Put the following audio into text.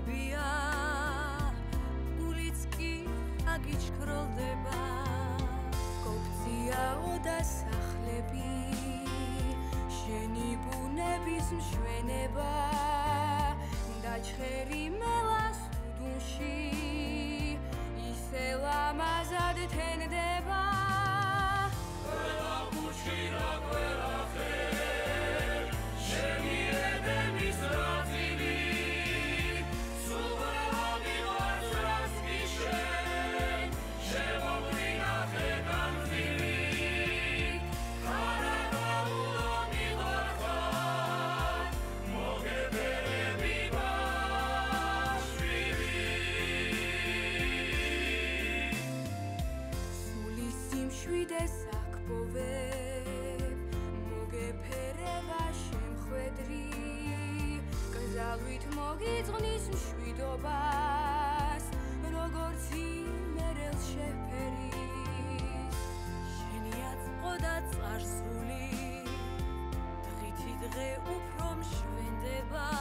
ვნებია გულიც კი აგიჩქროლდება გოგწიაო დასახლები შენი ბუნების მშვენება დაჩხერი მელას უდუნში ისე ლამაზად თენდება ყველა კუჩი და ყველა ხე შენი ედემის ნაწილი სულ ყველა მიყვარს რაც კი შენ შემოვლინა ხე-განძილი ხარაგაულო მიყვარხარ მოგებერები ბაშვილი სული სიმშვიდეს აქბოვებ მოგეფერება შემხვედრი გზალვით მოგიძღვნის მშვიდობას როგორც იმერელს შეფერის შენია წყო და წარსული დღითი დღე უფრო მშვენდება